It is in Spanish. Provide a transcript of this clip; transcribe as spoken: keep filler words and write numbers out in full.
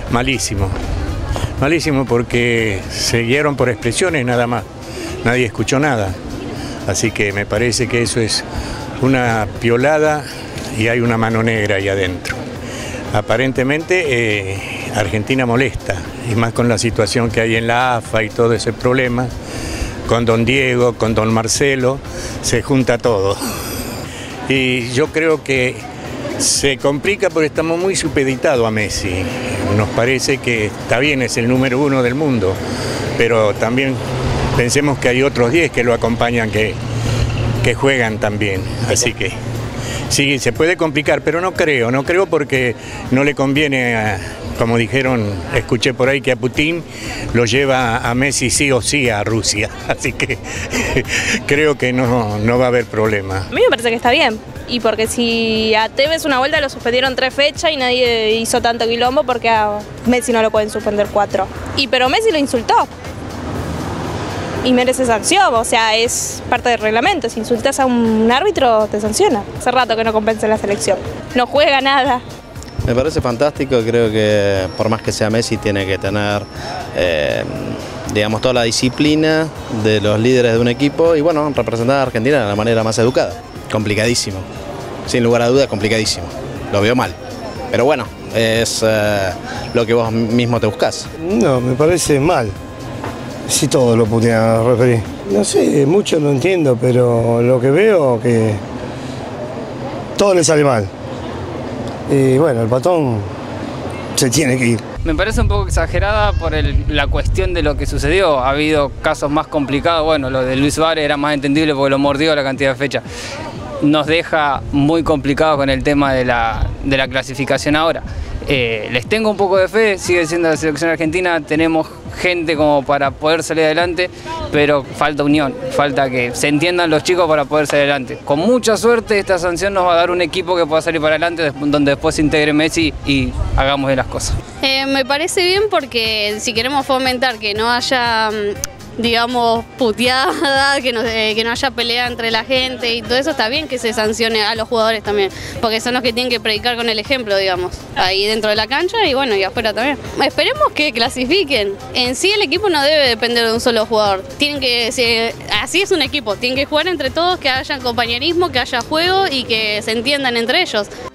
malísimo. Malísimo porque se guiaron por expresiones nada más. Nadie escuchó nada. Así que me parece que eso es una piolada y hay una mano negra ahí adentro. Aparentemente eh, Argentina molesta, y más con la situación que hay en la A F A y todo ese problema, con don Diego, con don Marcelo, se junta todo. Y yo creo que se complica porque estamos muy supeditados a Messi. Nos parece que está bien, es el número uno del mundo, pero también pensemos que hay otros diez que lo acompañan que, que juegan también, así que sí, se puede complicar, pero no creo, no creo porque no le conviene, a, como dijeron, escuché por ahí que a Putin lo lleva a Messi sí o sí a Rusia, así que creo que no, no va a haber problema. A mí me parece que está bien, y porque si a Tevez una vuelta lo suspendieron tres fechas y nadie hizo tanto quilombo, porque a Messi no lo pueden suspender cuatro. Y pero Messi lo insultó. Y merece sanción, o sea, es parte del reglamento. Si insultas a un árbitro, te sanciona. Hace rato que no compensa la selección. No juega nada. Me parece fantástico, creo que por más que sea Messi tiene que tener, eh, digamos, toda la disciplina de los líderes de un equipo y bueno, representar a Argentina de la manera más educada. Complicadísimo, sin lugar a dudas complicadísimo. Lo veo mal, pero bueno, es eh, lo que vos mismo te buscás. No, me parece mal. Sí, todo lo putean referir. No sé, mucho no entiendo, pero lo que veo que todo le sale mal. Y bueno, el patón se tiene que ir. Me parece un poco exagerada por el, la cuestión de lo que sucedió. Ha habido casos más complicados. Bueno, lo de Luis Suárez era más entendible porque lo mordió la cantidad de fechas. Nos deja muy complicado con el tema de la, de la clasificación ahora. Eh, les tengo un poco de fe, sigue siendo la selección argentina, tenemos gente como para poder salir adelante, pero falta unión, falta que se entiendan los chicos para poder salir adelante. Con mucha suerte esta sanción nos va a dar un equipo que pueda salir para adelante, donde después se integre Messi y hagamos bien las cosas. Eh, me parece bien porque si queremos fomentar que no haya, digamos, puteada, que no, eh, que no haya pelea entre la gente y todo eso, está bien que se sancione a los jugadores también, porque son los que tienen que predicar con el ejemplo, digamos, ahí dentro de la cancha y bueno, y afuera también. Esperemos que clasifiquen. En sí el equipo no debe depender de un solo jugador, tienen que, si, así es un equipo, tienen que jugar entre todos, que haya compañerismo, que haya juego y que se entiendan entre ellos.